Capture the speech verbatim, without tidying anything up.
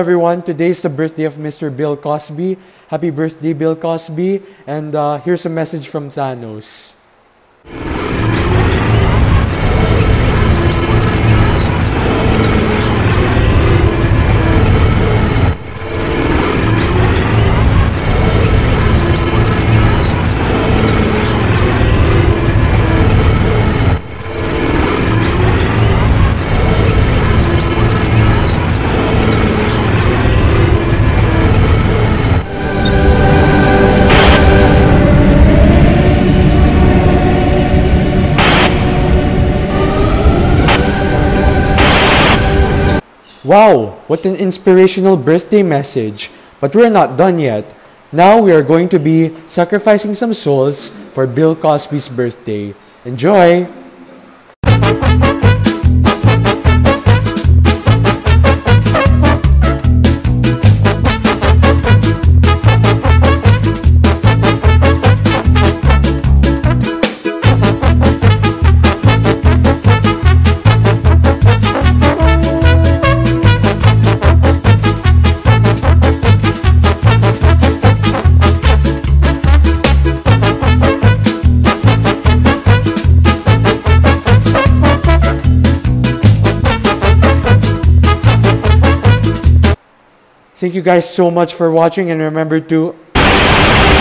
everyone, today is the birthday of Mister Bill Cosby. Happy birthday, Bill Cosby. And uh, here's a message from Thanos. Wow, what an inspirational birthday message. But we're not done yet. Now we are going to be sacrificing some souls for Bill Cosby's birthday. Enjoy! Thank you guys so much for watching, and remember to